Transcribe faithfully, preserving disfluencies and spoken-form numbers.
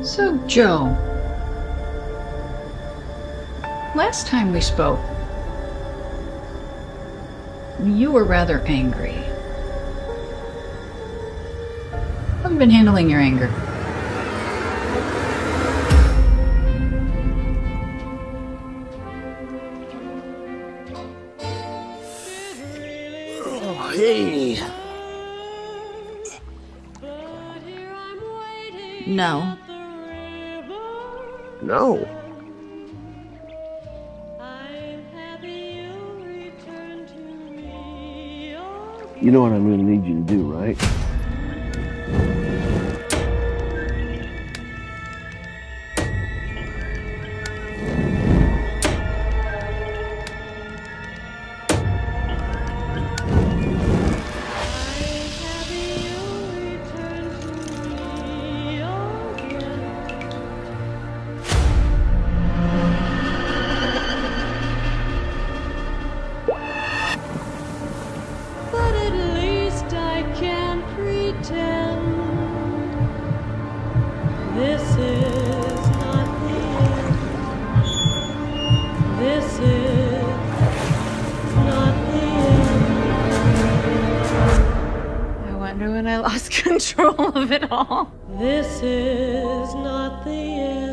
So, Joe, last time we spoke, you were rather angry. How have you been handling your anger? Oh, hey. No. No. You know what I'm going to need you to do, right? This is not the end. This is not the end. I wonder when I lost control of it all. This is not the end.